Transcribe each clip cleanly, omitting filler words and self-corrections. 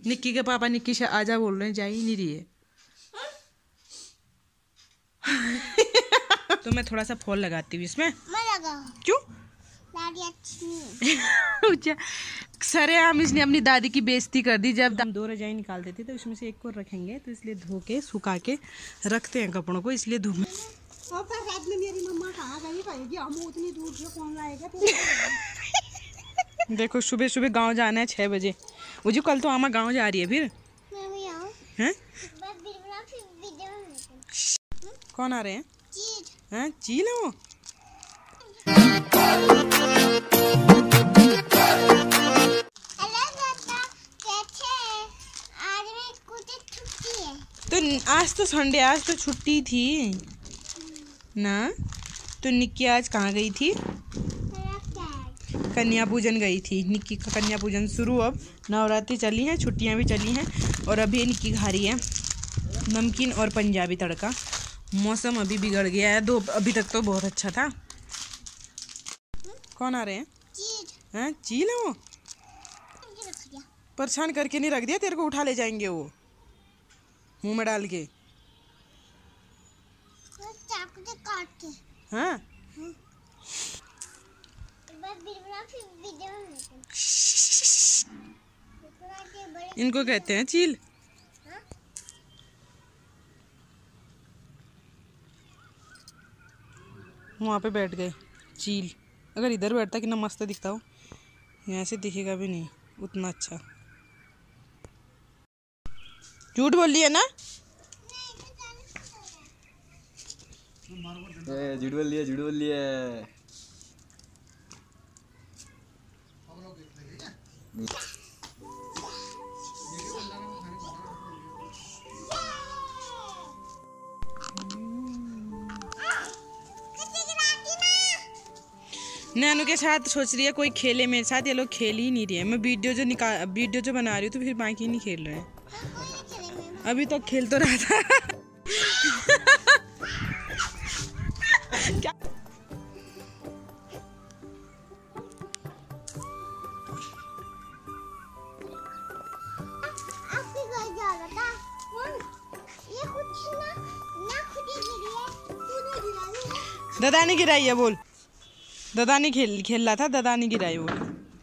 निक्की के पापा निक्की से आजा बोल रहे हैं, जा ही नहीं रही है। तो मैं थोड़ा सा फॉल लगाती हूँ इसमें। क्यों? सरे हम इसने अपनी दादी की बेइज्जती कर दी। जब हम 2 रजाई निकाल देते तो इसमें से एक को रखेंगे, तो इसलिए धो के सुखा के रखते हैं कपड़ों को, इसलिए धूप में। रात में मेरी मम्मा कहाँ गई कहेगी, हम उतनी दूर से कौन लाएगा। देखो सुबह सुबह गांव जाना है 6 बजे। मुझे कल तो आमा गांव जा रही है फिर। हैं? कौन आ रहे हैं? हैं? चील है वो। तो आज तो संडे, आज तो छुट्टी थी ना। तो निक्की आज कहाँ गई थी? कन्या पूजन गई थी। निक्की का कन्या पूजन शुरू। अब नवरात्रि चली हैं, छुट्टियां भी चली हैं, और अभी निक्की खा रही है नमकीन और पंजाबी तड़का। मौसम अभी बिगड़ गया है, अभी तक तो बहुत अच्छा था। कौन आ रहे हैं? हैं? चील है वो। परेशान करके नहीं रख दिया, तेरे को उठा ले जाएंगे वो मुंह में डाल के। हाँ? इनको कहते हैं चील। वहाँ पे बैठ गए चील। अगर इधर बैठता कितना मस्त दिखता हो, यहाँ से दिखेगा भी नहीं उतना अच्छा। झूठ बोल रही है ना? झूठ बोल लिया, झूठ बोल लिया। नैनू के साथ सोच रही है कोई खेले मेरे साथ, ये लोग खेल ही नहीं रही है। मैं वीडियो जो बना रही हूँ तो फिर बाकी नहीं खेल रहे हैं। अभी तक खेल तो रहा था। क्या? दादा ने गिराई है बोल। दादा ने खेल रहा था, दादा ने गिराई वो।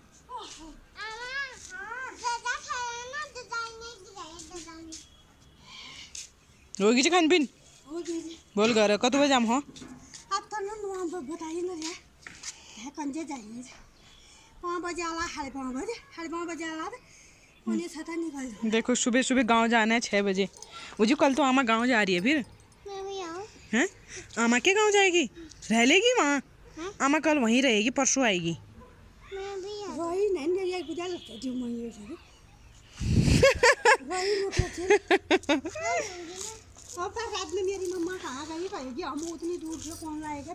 होगी जी खान पीन बोल घर कत बजे जाम हो? अब तो ना बताइए ना है कंजे जाइए 5 बजे आला, 5:30 बजे आला उन्हें छता निकल। देखो सुबह सुबह गांव जाना है 6 बजे। मुझे कल तो आमा गांव जा रही है फिर। हैं? आमा के गांव जाएगी? रह लेगी वहाँ? आमा कल वहीं रहेगी, परसों आएगी। वही नहीं एक बुझा लगता जो मैं रात में मेरी मम्मा कहाँ गई कहेगी, हम उतनी दूर से कौन लाएगा।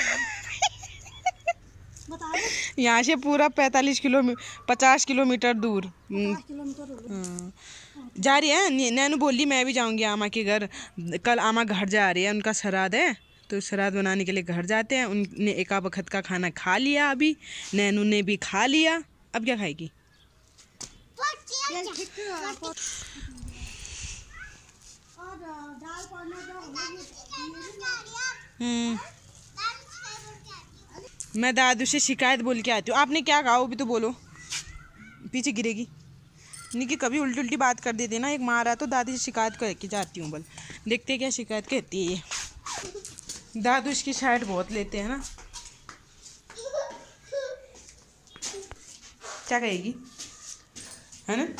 बता दो। यहाँ से पूरा 50 किलोमीटर दूर 5 किलोमीटर जा रही है। नैनू बोली मैं भी जाऊंगी आमा के घर। कल आमा घर जा रही है, उनका श्राद्ध है, तो श्राद्ध बनाने के लिए घर जाते हैं। उनने एक वक्त का खाना खा लिया, अभी नैनू ने भी खा लिया। अब क्या खाएगी? मैं दादू से शिकायत बोल के आती हूँ। आपने क्या कहा वो भी तो बोलो, पीछे गिरेगी। निकी कभी उल्टी उल्टी बात कर देती है ना। एक मारा तो दादी से शिकायत करके जाती हूँ। बल देखते क्या शिकायत कहती है ये। दादू इसकी साइड बहुत लेते हैं ना। क्या कहेगी, है ना?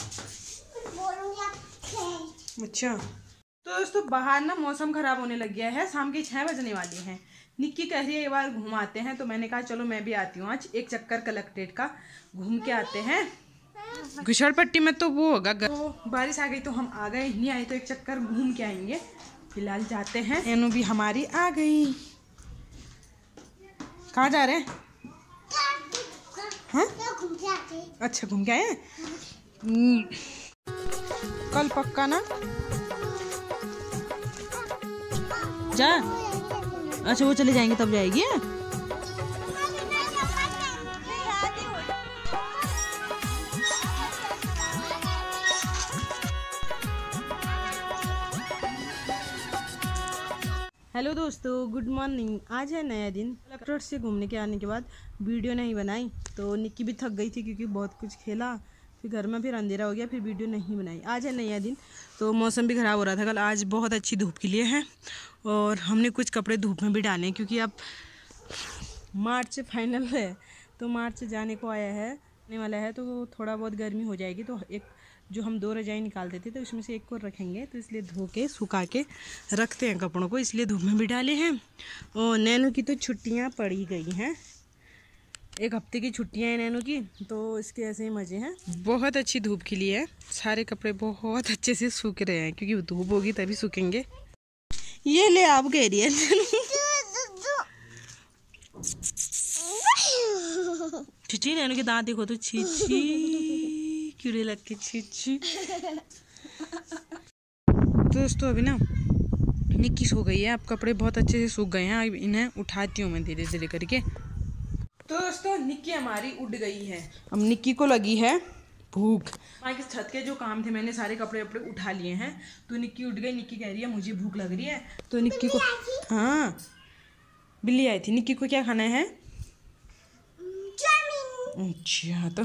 अच्छा तो दोस्तों बाहर ना मौसम खराब होने लग गया है, शाम के 6 बजने वाली हैं। निक्की कह रही है एक बार घुमाते हैं, तो मैंने कहा चलो मैं भी आती हूँ आज। एक चक्कर कलेक्ट्रेट का घूम के आते हैं। घुसड़पट्टी में तो वो होगा, बारिश आ गई तो हम आ गए, नहीं आई तो एक चक्कर घूम के आएंगे। फिलहाल जाते हैं। नैनू भी हमारी आ गई। कहाँ जा रहे हैं? हाँ? अच्छा घूम के आए हैं। कल पक्का ना जा। अच्छा वो चले जाएंगे तब जाएगी। हेलो दोस्तों, गुड मॉर्निंग। आज है नया दिन। कलकत्ता से घूमने के आने के बाद वीडियो नहीं बनाई तो निक्की भी थक गई थी क्योंकि बहुत कुछ खेला, फिर घर में फिर अंधेरा हो गया, फिर वीडियो नहीं बनाई। आज है नया दिन तो मौसम भी ख़राब हो रहा था कल। आज बहुत अच्छी धूप खिली है और हमने कुछ कपड़े धूप में भी डाले हैं क्योंकि अब मार्च फाइनल है तो मार्च जाने को आने वाला है तो थोड़ा बहुत गर्मी हो जाएगी। तो एक जो हम 2 रजाई निकाल देते तो उसमें से एक को रखेंगे, तो इसलिए धो के सुखा के रखते हैं कपड़ों को, इसलिए धूप में भी डाले हैं। और नैनो की तो छुट्टियां पड़ी गई हैं, 1 हफ्ते की छुट्टियां हैं नैनो की, तो इसके ऐसे ही मज़े हैं। बहुत अच्छी धूप खिली है, सारे कपड़े बहुत अच्छे से सूख रहे हैं क्योंकि धूप होगी तभी सूखेंगे। ये ले आप कह रही है छिची, नैनो के दांत देखो तो छिची कीड़े लग के छिची। दोस्तों अभी ना निक्की सो गई है, अब कपड़े बहुत अच्छे से सूख गए हैं, अब इन्हें उठाती हूँ मैं धीरे धीरे करके। तो दोस्तों निक्की हमारी उड़ गई है, अब निक्की को लगी है भूख। माँ के छत के जो काम थे मैंने सारे कपड़े वपड़े उठा लिए हैं तो निक्की उठ गई। निक्की कह रही है मुझे भूख लग रही है, तो निक्की को, हाँ बिल्ली आई थी। निक्की को क्या खाना है? अच्छा, तो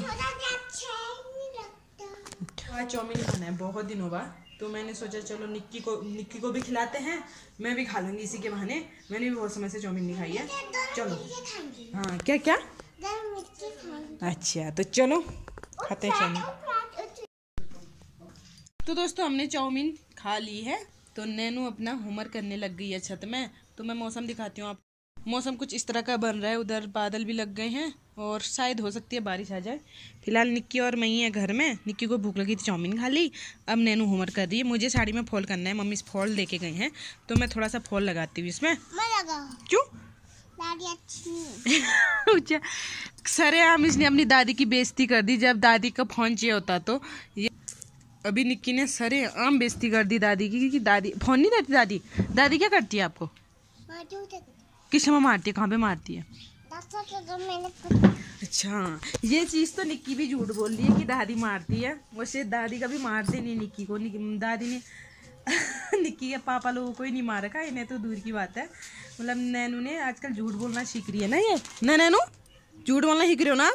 आज चाउमीन खाना है बहुत दिनों बाद, तो मैंने सोचा चलो निक्की को भी खिलाते हैं, मैं भी खा लूँगी इसी के बहाने। मैंने भी बहुत समय से चाउमीन नहीं खाई है। चलो, हाँ क्या क्या? अच्छा तो चलो खाते हैं चाउमीन। तो दोस्तों हमने चाउमीन खा ली है, तो नैनू अपना होमवर्क करने लग गई है छत में। तो मैं मौसम दिखाती हूँ आप। मौसम कुछ इस तरह का बन रहा है, उधर बादल भी लग गए हैं और शायद हो सकती है बारिश आ जाए। फिलहाल निक्की और मैं ही है घर में। निक्की को भूख लगी थी, चाउमीन खा ली। अब नैनू होमवर्क कर रही है। मुझे साड़ी में फॉल करना है, मम्मी फॉल दे के गई हैं तो मैं थोड़ा सा फॉल लगाती हूँ इसमें। क्यों? अच्छा, सरेआम इसने अपनी दादी की बेइज्जती कर दी। जब दादी का फोन चाहिए होता तो ये अभी निक्की ने सरेआम बेइज्जती कर दी दादी की, क्योंकि दादी फोन नहीं देती। दादी क्या करती है आपको? किस समय मारती है? कहाँ पे मारती है? अच्छा, ये चीज़ तो निक्की भी झूठ बोल रही है कि दादी मारती है। वैसे दादी कभी मारते नहीं निक्की को। दादी ने निक्की के पापा लोगों को ही नहीं मारा का, इन्हें तो दूर की बात है। मतलब नैनू ने आजकल झूठ बोलना सीख रही है ना, ये ना नैनू झूठ बोलना सीख रही हो ना?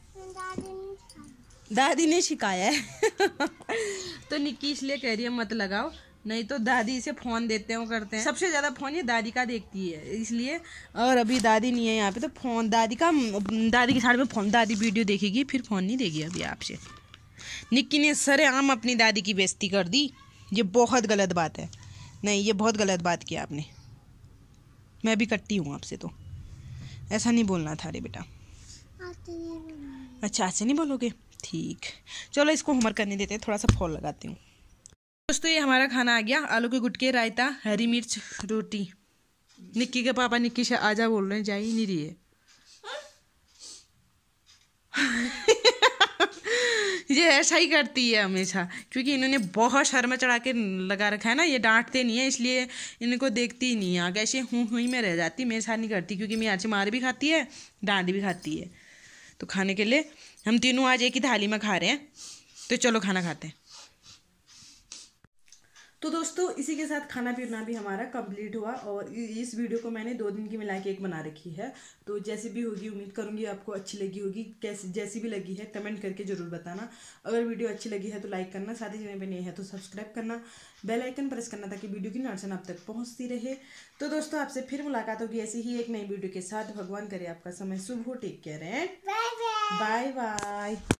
दादी ने सिखाया है तो निक्की इसलिए कह रही है मत लगाओ, नहीं तो दादी इसे फ़ोन देते हैं, करते हैं। सबसे ज़्यादा फ़ोन ये दादी का देखती है इसलिए। और अभी दादी नहीं है यहाँ पे तो फ़ोन दादी की साइड में फ़ोन, दादी वीडियो देखेगी फिर फ़ोन नहीं देगी अभी आपसे। निक्की ने सरेआम अपनी दादी की बेइज्जती कर दी। ये बहुत गलत बात है। नहीं, ये बहुत गलत बात किया आपने। मैं भी कट्टी हूँ आपसे, तो ऐसा नहीं बोलना था रे बेटा। अच्छा, ऐसे नहीं बोलोगे? ठीक, चलो इसको होमवर्क करने देते हैं, थोड़ा सा फॉल लगाती हूँ। दोस्तों ये हमारा खाना आ गया, आलू के गुटके, रायता, हरी मिर्च, रोटी। निक्की के पापा निक्की से आजा बोल रहे हैं, जा ही नहीं रही है ये ऐसा ही करती है हमेशा, क्योंकि इन्होंने बहुत शर्म चढ़ा के लगा रखा है ना। ये डांटते नहीं है इसलिए इनको देखती ही नहीं है, आगे ऐसे हूँ ही में रह जाती। मेरे साथ नहीं करती क्योंकि मेरे से मार भी खाती है, डांट भी खाती है। तो खाने के लिए हम तीनों आज एक ही थाली में खा रहे हैं, तो चलो खाना खाते हैं। तो दोस्तों इसी के साथ खाना पीना भी हमारा कंप्लीट हुआ और इस वीडियो को मैंने 2 दिन की मिला के एक बना रखी है। तो जैसी भी होगी उम्मीद करूँगी आपको अच्छी लगी होगी। जैसी भी लगी है कमेंट करके ज़रूर बताना। अगर वीडियो अच्छी लगी है तो लाइक करना, साथ ही चैनल पे नए हैं तो सब्सक्राइब करना, बेल आइकन प्रेस करना ताकि वीडियो की नोटिफिकेशन आप तक पहुँचती रहे। तो दोस्तों आपसे फिर मुलाकात होगी ऐसी ही एक नई वीडियो के साथ। भगवान करे आपका समय शुभ हो। Take care and bye bye.